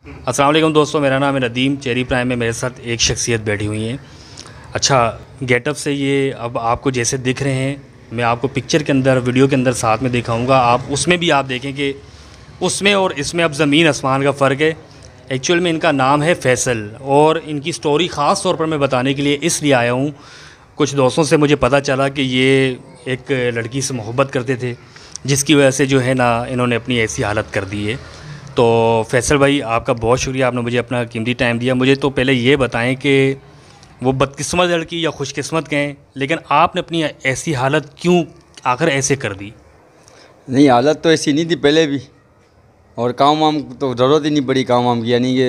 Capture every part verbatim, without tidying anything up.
अस्सलाम वालेकुम दोस्तों, मेरा नाम है नदीम। चेरी प्राइम में मेरे साथ एक शख्सियत बैठी हुई है। अच्छा गेटअप से ये अब आपको जैसे दिख रहे हैं, मैं आपको पिक्चर के अंदर वीडियो के अंदर साथ में दिखाऊंगा। आप उसमें भी आप देखें कि उसमें और इसमें अब ज़मीन आसमान का फ़र्क है। एक्चुअल में इनका नाम है फैसल और इनकी स्टोरी ख़ास तौर पर मैं बताने के लिए इसलिए आया हूँ। कुछ दोस्तों से मुझे पता चला कि ये एक लड़की से मोहब्बत करते थे, जिसकी वजह से जो है ना इन्होंने अपनी ऐसी हालत कर दी है। तो फैसल भाई, आपका बहुत शुक्रिया, आपने मुझे अपना कीमती टाइम दिया। मुझे तो पहले ये बताएं कि वो बदकिस्मत लड़की या खुशकिस्मत कहें, लेकिन आपने अपनी ऐसी हालत क्यों आखिर ऐसे कर दी? नहीं, हालत तो ऐसी नहीं थी पहले भी, और काम वाम तो ज़रूरत ही नहीं पड़ी काम वाम की। यानी कि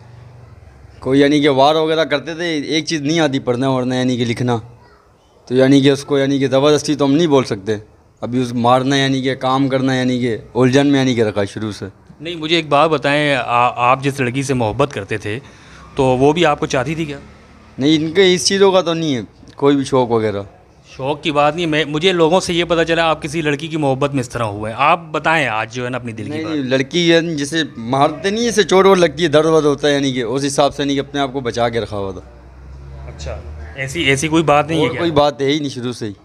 कोई यानी कि वार वगैरह करते थे, एक चीज़ नहीं आती पढ़ना वढ़ना यानी कि लिखना, तो यानी कि उसको यानी कि ज़बरदस्ती तो हम नहीं बोल सकते। अभी उस मारना यानी कि काम करना यानी कि उलझन में यानी कि रखा शुरू से। नहीं, मुझे एक बात बताएं, आ, आप जिस लड़की से मोहब्बत करते थे तो वो भी आपको चाहती थी क्या? नहीं, इनके इस चीज़ों का तो नहीं है कोई भी शौक़ वगैरह। शौक़ की बात नहीं, मैं मुझे लोगों से ये पता चला आप किसी लड़की की मोहब्बत में इस तरह हुए। आप बताएं आज जो है ना अपनी दिल की बात। नहीं, लड़की यानी जैसे मारते नहीं, जैसे चोट वोट लगती है, दर्द वर्द होता है, यानी कि उस हिसाब से यानी कि अपने आप को बचा के रखा हुआ था। अच्छा, ऐसी ऐसी कोई बात नहीं है क्या? कोई बात है ही नहीं शुरू से ही।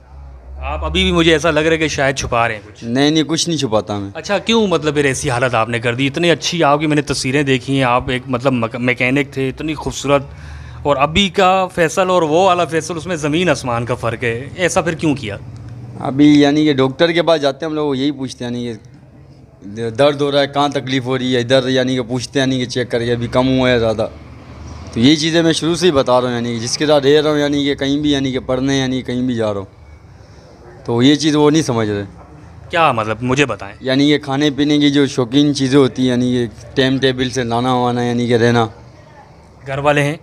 आप अभी भी मुझे ऐसा लग रहा है कि शायद छुपा रहे हैं कुछ। नहीं नहीं, कुछ नहीं छुपाता मैं। अच्छा, क्यों मतलब फिर ऐसी हालत आपने कर दी? इतनी अच्छी आपकी मैंने तस्वीरें देखी हैं, आप एक मतलब मैकेनिक थे, इतनी खूबसूरत, और अभी का फैसल और वो वाला फैसल, उसमें ज़मीन आसमान का फ़र्क है। ऐसा फिर क्यों किया? अभी यानी कि डॉक्टर के पास जाते हैं हम लोग, यही पूछते हैं यानी कि दर्द हो रहा है, कहाँ तकलीफ़ हो रही है, इधर यानी कि पूछते हैं, यानी कि चेक करके अभी कम हुआ है ज़्यादा। तो यही चीज़ें मैं शुरू से ही बता रहा हूँ, यानी कि जिसके साथ रह रहा हूँ, यानी कि कहीं भी यानी कि पढ़ने यानी कहीं भी जा रहा हूँ, तो ये चीज़ वो नहीं समझ रहे। क्या मतलब, मुझे बताएं। यानी कि खाने पीने की जो शौकीन चीज़ें होती हैं, यानी कि टाइम टेबल से लाना वाना, यानी कि रहना। घर वाले हैं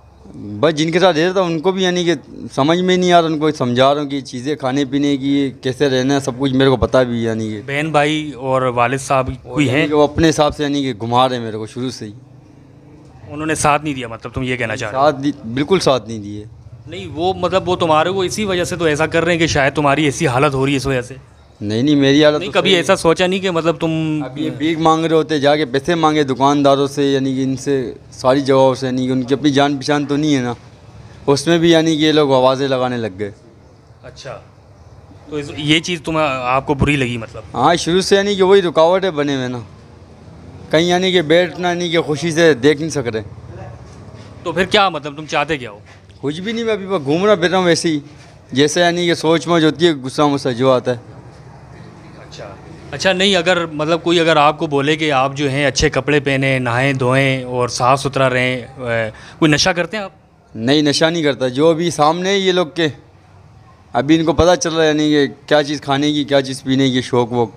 बस जिनके साथ रहता हूँ उनको भी यानी कि समझ में नहीं आ रहा, उनको समझा रहा हूँ कि चीज़ें खाने पीने की कैसे रहना है, सब कुछ मेरे को पता भी है। यानी कि बहन भाई और वालिद साहब कोई हैं? वो अपने हिसाब से यानी कि घुमा रहे हैं मेरे को शुरू से ही। उन्होंने साथ नहीं दिया, मतलब तुम ये कहना चाह रहे हो? साथ बिल्कुल साथ नहीं दिए। नहीं, वो मतलब वो तुम्हारे को इसी वजह से तो ऐसा कर रहे हैं कि शायद तुम्हारी ऐसी हालत हो रही है इस वजह से। नहीं नहीं, मेरी हालत नहीं, तो कभी ऐसा सोचा नहीं कि मतलब तुम अभी ये भीख मांग रहे होते, जाके पैसे मांगे दुकानदारों से, यानी कि इनसे सारी जगहों से, यानी कि उनकी अपनी जान पहचान तो नहीं है ना, उसमें भी यानी कि ये लोग आवाज़ें लगाने लग गए। अच्छा, तो इस, ये चीज़ तुम्हें आपको बुरी लगी मतलब? हाँ, शुरू से यानी कि वही रुकावटें बने हुए ना, कहीं यानी कि बैठना यानी कि खुशी से देख नहीं सक रहे। तो फिर क्या मतलब, तुम चाहते क्या हो? कुछ भी नहीं, मैं अभी बस घूम रहा फिर रहा हूँ वैसे ही, जैसे यानी कि सोच में होती है, गुस्सा मुस्सा जो आता है। अच्छा अच्छा, नहीं अगर मतलब कोई अगर आपको बोले कि आप जो हैं अच्छे कपड़े पहने, नहाएं धोएं और साफ़ सुथरा रहें, अ, कोई नशा करते हैं आप? नहीं, नशा नहीं करता। जो अभी सामने है ये लोग के, अभी इनको पता चल रहा है यानी कि क्या चीज़ खाने की, क्या चीज़ पीने की, शौक वोक।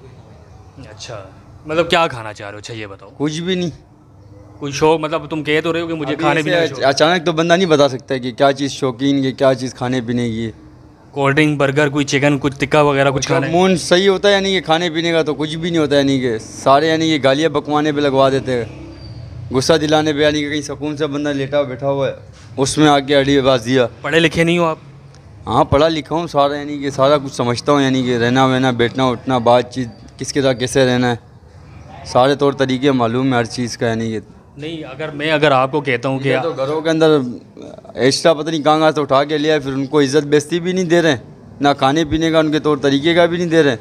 अच्छा, मतलब क्या खाना चाह रहे हो? अच्छा ये बताओ। कुछ भी नहीं। कोई शौक मतलब तुम कह तो रहे हो कि मुझे अभी खाने पीने का ऐसे शौक? अचानक तो बंदा नहीं बता सकता कि क्या चीज़ शौकीन की, क्या चीज़ खाने पीने की है। कोल्ड ड्रिंक, बर्गर, कोई चिकन, कुछ टिक्का वगैरह कुछ खाना है? मूड सही होता है यानी कि खाने पीने का तो कुछ भी नहीं होता, यानी कि सारे यानी कि गालियाँ बकवाने पे लगवा देते हैं, गुस्सा दिलाने पे, यानी कि कहीं सुकून से बंदा लेटा हुआ बैठा हुआ है, उसमें आके अड़ी बाज दिया। पढ़े लिखे नहीं हो आप? हाँ, पढ़ा लिखा हूँ सारा, यानी कि सारा कुछ समझता हूँ, यानी कि रहना वहना, बैठना उठना, बातचीत, किसके साथ कैसे रहना है, सारे तौर तरीके मालूम है हर चीज़ का। यानी कि नहीं, अगर मैं अगर आपको कहता हूँ कि तो घरों के अंदर एक्स्ट्रा पता नहीं कहाँ कहाँ से उठा के लिया है, फिर उनको इज़्ज़त बेइज्जती भी नहीं दे रहे, ना खाने पीने का उनके तौर तरीके का भी नहीं दे रहे,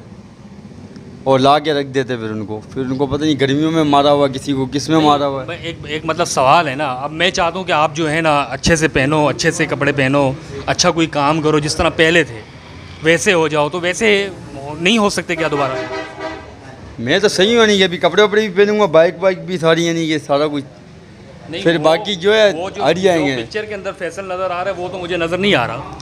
और ला के रख देते फिर उनको फिर उनको पता नहीं गर्मियों में मारा हुआ, किसी को किस में मारा हुआ है। एक एक मतलब सवाल है ना, अब मैं चाहता हूँ कि आप जो है ना अच्छे से पहनो, अच्छे से कपड़े पहनो, अच्छा कोई काम करो, जिस तरह पहले थे वैसे हो जाओ, तो वैसे नहीं हो सकते क्या दोबारा? मैं तो सही हूँ, यानी कि अभी कपड़े वपड़े भी पहनूंगा, बाइक वाइक भी सारी, यानी कि सारा कुछ। नहीं, फिर वो, बाकी जो है वो जो, हट जाएंगे। जो पिक्चर के अंदर फैसल नज़र आ रहा है वो तो मुझे नज़र नहीं आ रहा।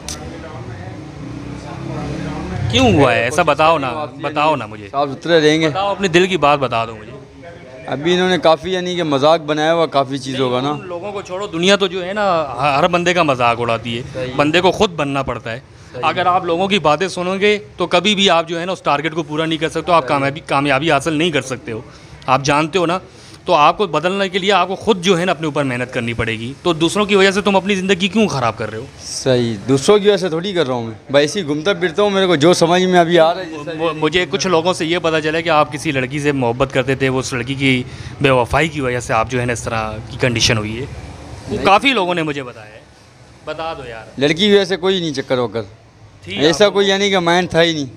क्यों हुआ है ऐसा? बताओ ना, बताओ ना मुझे, साफ सुथरे रहेंगे। बताओ, अपने दिल की बात बता दो मुझे। अभी इन्होंने काफ़ी यानी कि मजाक बनाया हुआ काफ़ी चीज़ों का ना। उन लोगों को छोड़ो, दुनिया तो जो है ना हर बंदे का मजाक उड़ाती है, बंदे को खुद बनना पड़ता है। अगर आप लोगों की बातें सुनोगे तो कभी भी आप जो है ना उस टारगेट को पूरा नहीं कर सकते हो, आप कामयाबी कामयाबी हासिल नहीं कर सकते हो। आप जानते हो ना, तो आपको बदलने के लिए आपको खुद जो है ना अपने ऊपर मेहनत करनी पड़ेगी। तो दूसरों की वजह से तुम अपनी ज़िंदगी क्यों ख़राब कर रहे हो? सही, दूसरों की वजह से थोड़ी कर रहा हूँ मैं, भाई ऐसे ही घूमता फिरता हूँ, मेरे को जो समझ में अभी आ रहा है जैसा मु- मुझे कुछ लोगों से ये पता चला कि आप किसी लड़की से मोहब्बत करते थे, वो उस लड़की की बेवफाई की वजह से आप जो है ना इस तरह की कंडीशन हुई है। वो काफ़ी लोगों ने मुझे बताया है। बता दो यार। लड़की की वजह से कोई नहीं चक्कर होकर, थी ऐसा आप- कोई यानी कि माइंड था ही नहीं।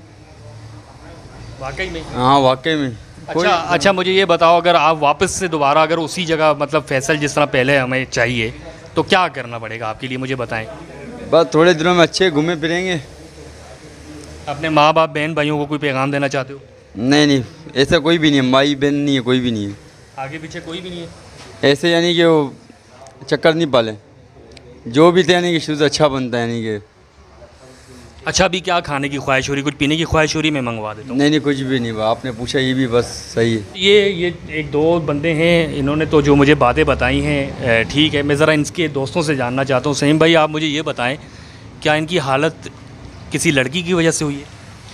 वाकई में? हाँ वाकई में। कोई अच्छा अच्छा, मुझे ये बताओ, अगर आप वापस से दोबारा अगर उसी जगह मतलब फैसल जिस तरह पहले हमें चाहिए, तो क्या करना पड़ेगा आपके लिए, मुझे बताएं। बस थोड़े दिनों में अच्छे घूमे फिरेंगे। अपने माँ बाप बहन भाइयों को कोई पैगाम देना चाहते हो? नहीं नहीं, ऐसा कोई भी नहीं है, माई बहन नहीं है, कोई भी नहीं है आगे पीछे कोई भी नहीं है? ऐसे, यानी कि वो चक्कर नहीं पाले, जो भी थे यानी कि शुद्ध अच्छा बनता है, यानी कि अच्छा, अभी क्या खाने की ख्वाहिश हो रही, कुछ पीने की ख्वाहिश हो रही, मैं मंगवा देता हूँ। नहीं नहीं कुछ भी नहीं, बा आपने पूछा ये भी बस सही है। ये ये एक दो बंदे हैं, इन्होंने तो जो मुझे बातें बताई हैं, ठीक है, मैं ज़रा इनके दोस्तों से जानना चाहता हूँ। सहीम भाई, आप मुझे ये बताएं, क्या इनकी हालत किसी लड़की की वजह से हुई है?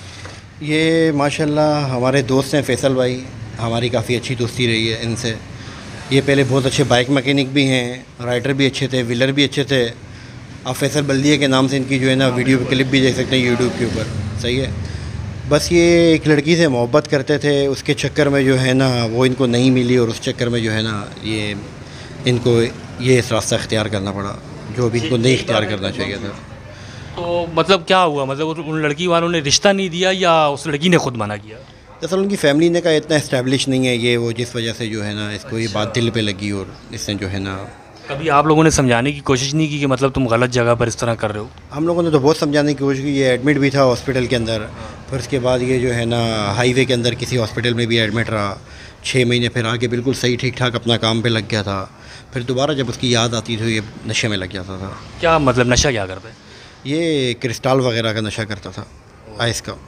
ये माशाल्लाह हमारे दोस्त हैं फैसल भाई, हमारी काफ़ी अच्छी दोस्ती रही है इनसे। ये पहले बहुत अच्छे बाइक मैकेनिक भी हैं, राइडर भी अच्छे थे, व्हीलर भी अच्छे थे। आप फैसल बल्दिया के नाम से इनकी जो है ना वीडियो क्लिप भी देख सकते हैं यूट्यूब के ऊपर, सही है। बस ये एक लड़की से मोहब्बत करते थे, उसके चक्कर में जो है ना वो इनको नहीं मिली, और उस चक्कर में जो है ना ये इनको ये इस रास्ता इख्तियार करना पड़ा जो भी इनको नहीं इख्तियार करना चाहिए था। तो मतलब क्या हुआ, मतलब उन लड़की वालों ने रिश्ता नहीं दिया या उस लड़की ने खुद मना किया? दरअसल उनकी फैमिली ने का इतना इस्टेब्लिश नहीं है ये, वो जिस वजह से जो है ना इसको ये बात दिल पे लगी, और इसने जो है ना कभी आप लोगों ने समझाने की कोशिश नहीं की कि मतलब तुम गलत जगह पर इस तरह कर रहे हो? हम लोगों ने तो बहुत समझाने की कोशिश की, ये एडमिट भी था हॉस्पिटल के अंदर, फिर उसके बाद ये जो है ना हाईवे के अंदर किसी हॉस्पिटल में भी एडमिट रहा छः महीने, फिर आगे बिल्कुल सही ठीक ठाक अपना काम पे लग गया था। फिर दोबारा जब उसकी याद आती थी ये नशे में लग जाता था। क्या मतलब नशा क्या करता है? ये क्रिस्टल वगैरह का नशा करता था, आइस का।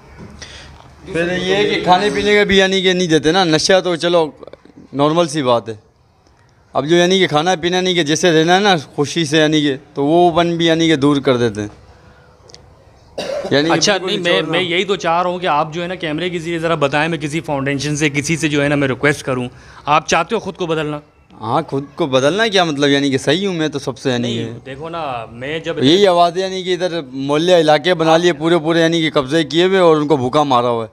फिर ये है कि खाने पीने का भी यानी कि नहीं देते ना, नशा तो चलो नॉर्मल सी बात है। अब जो यानी कि खाना पीना नहीं कि जैसे रहना है ना खुशी से, यानी कि तो वो वन भी यानी कि दूर कर देते हैं। यानी कि अच्छा बिल्कुल नहीं, ही मैं छोड़ना। मैं यही तो चाह रहा हूँ कि आप जो है ना कैमरे के जरिए ज़रा बताएं, मैं किसी फाउंडेशन से किसी से जो है ना मैं रिक्वेस्ट करूँ, आप चाहते हो ख़ुद को बदलना? हाँ खुद को बदलना क्या मतलब, यानी कि सही हूँ मैं तो सबसे, यानी नहीं कि देखो ना, मैं जब यही आवाज़ है यानी कि इधर मोहल्ले इलाके बना लिए पूरे पूरे, यानी कि कब्जे किए हुए और उनको भूखा मारा हुआ है।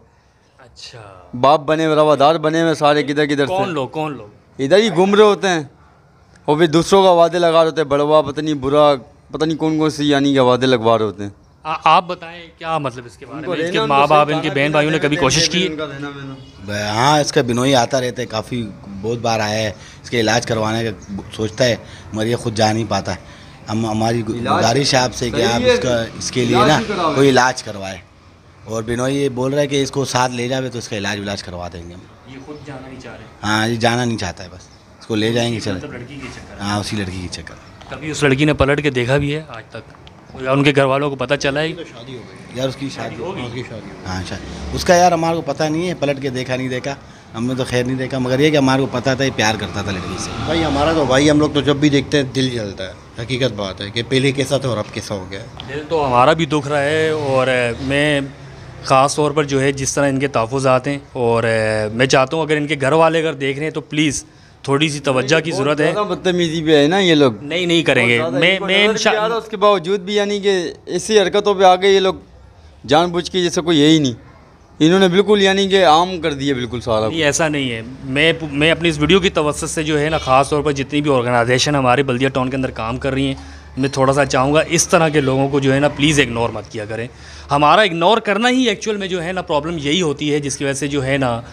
अच्छा, बाप बने हुए, रवादार बने हुए सारे किधर किधर कौन से लोग कौन लोग? इधर ही घूम रहे होते हैं, और भी दूसरों का वादे लगा रहे होते हैं, बड़वा पता नहीं बुरा पता नहीं कौन कौन सी यानी कि वादे लगवा रहे होते हैं। आ, आप बताएं क्या मतलब इसके बारे में, इसके रहना माँ उनको बाप सही इनके खाना बहन पीना भाइयों ने देना, कभी देना, कोशिश की? उनका रहना वहना। हाँ, इसका बिनोई आता रहता है, काफ़ी बहुत बार आया है, इसके इलाज करवाने का सोचता है मगर ये खुद जा नहीं पाता है। हम हमारी गुजारिश है आपसे कि आप इसका इसके लिए ना कोई इलाज करवाए, और बिनोई ये बोल रहा है कि इसको साथ ले जावे तो इसका इलाज इलाज करवा देंगे हम। ये खुद जाना नहीं चाह रहे? हाँ, ये जाना नहीं चाहता है, बस इसको ले जाएंगे चले। मतलब लड़की के चक्कर? हाँ, उसी लड़की की चक्कर। कभी उस लड़की ने पलट के देखा भी है आज तक, या उनके घर वालों को पता चला है? शादी हो गई, यार उसकी शादी हाँ, उसकी शादी हो हाँ शादी उसका यार हमारे को पता नहीं है, पलट के देखा नहीं देखा, हमने तो खैर नहीं देखा, मगर ये कि हमारे को पता था ये प्यार करता था लड़की से। गई। भाई हमारा तो भाई हम लोग तो जब भी देखते हैं दिल जलता है, हकीकत बात है कि पहले कैसा था और अब कैसा हो गया है। दिल तो हमारा भी दुख रहा है, और अ, मैं ख़ास तौर पर जो है जिस तरह इनके तहफ़्फ़ुज़ात हैं, और अ, मैं चाहता हूँ अगर इनके घर वाले अगर देख रहे हैं तो प्लीज़ थोड़ी सी तवज्जो की ज़रूरत है। ज़्यादा बदतमीजी पे है ना ये लोग, नहीं नहीं करेंगे, मैं मैं इंशा- उसके बावजूद भी यानी कि ऐसी हरकतों पे आ गए ये लोग जानबूझ के, जैसे कोई है ही नहीं। इन्होंने बिल्कुल यानी कि आम कर दिया बिल्कुल सारा। नहीं ऐसा नहीं है, मैं मैं अपनी इस वीडियो की तवज्जो से जो है ना ख़ास तौर पर जितनी भी ऑर्गेनाइजेशन हमारे बल्दिया टाउन के अंदर काम कर रही हैं, मैं थोड़ा सा चाहूँगा इस तरह के लोगों को जो है ना प्लीज़ इग्नोर मत किया करें। हमारा इग्नोर करना ही एक्चुअल में जो है ना प्रॉब्लम यही होती है, जिसकी वजह से जो है ना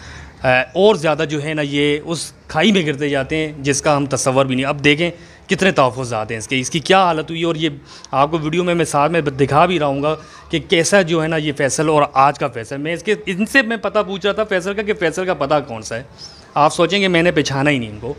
और ज़्यादा जो है ना ये उस खाई में गिरते जाते हैं जिसका हम तसव्वुर भी नहीं। अब देखें कितने तहफ़्फ़ुज़ात हैं इसके, इसकी क्या हालत हुई, और ये आपको वीडियो में मैं साथ में दिखा भी रहूँगा कि कैसा जो है ना ये फैसल और आज का फैसल। मैं इसके इनसे मैं पता पूछ रहा था फैसल का कि फैसल का पता कौन सा है, आप सोचेंगे मैंने पहचाना ही नहीं इनको।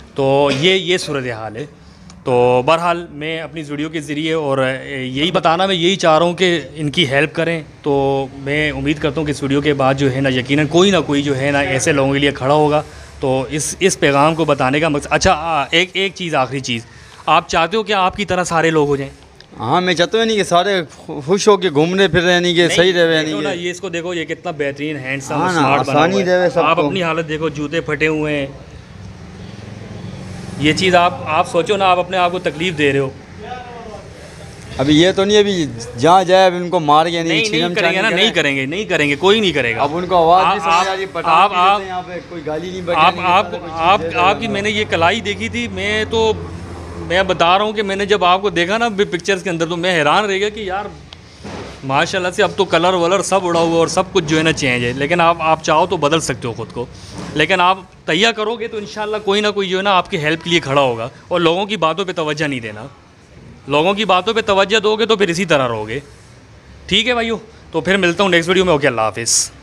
तो ये ये सूरत हाल है। तो बहरहाल मैं अपनी इस वीडियो के ज़रिए और यही बताना मैं यही चाह रहा हूँ कि इनकी हेल्प करें। तो मैं उम्मीद करता हूँ कि इस वीडियो के बाद जो है ना यकीनन कोई ना कोई जो है ना ऐसे लोगों के लिए खड़ा होगा। तो इस इस पैगाम को बताने का मकसद, अच्छा एक एक चीज़ आखिरी चीज़, आप चाहते हो कि आपकी तरह सारे लोग हो जाएं? हाँ मैं चाहता हूँ नहीं कि सारे खुश हो के घूमने फिर रहे, नहीं कि सही रहे, देखो नहीं ना कि ये इसको देखो, ये कितना बेहतरीन हैंडसम हाँ ना, स्मार्ट बना आसानी हुआ है। रहे सबको। आप अपनी हालत देखो, जूते फटे हुए हैं, ये चीज़ आप आप सोचो ना, आप अपने आप को तकलीफ़ दे रहे हो। अभी ये तो नहीं, अभी जहाँ जाए अभी उनको मार के नहीं नहीं नहीं करेंगे ना, नहीं करेंगे, नहीं करेंगे, कोई नहीं करेगा। अब उनको आवाज़ आप- भी समझ आ रही है, पठान आप की आप जैसे यहाँ पे कोई गाली नहीं आप बजानी, आप पता कोई चीज़ आप दे दे आपकी दे। मैंने ये कलाई देखी थी, मैं तो मैं बता रहा हूँ कि मैंने जब आपको देखा ना पिक्चर्स के अंदर, तो मैं हैरान रह गया कि यार माशाल्लाह से अब तो कलर वलर सब उड़ा हुआ और सब कुछ जो है ना चेंज है। लेकिन आप आप चाहो तो बदल सकते हो ख़ुद को, लेकिन आप तैयार करोगे तो इंशाल्लाह कोई ना कोई जो है ना आपकी हेल्प के लिए खड़ा होगा। और लोगों की बातों पे तवज्जो नहीं देना, लोगों की बातों पे तवज्जो दोगे तो फिर इसी तरह रहोगे। ठीक है भाइयों, तो फिर मिलता हूँ नेक्स्ट वीडियो में। ओके, अल्लाह हाफिज़।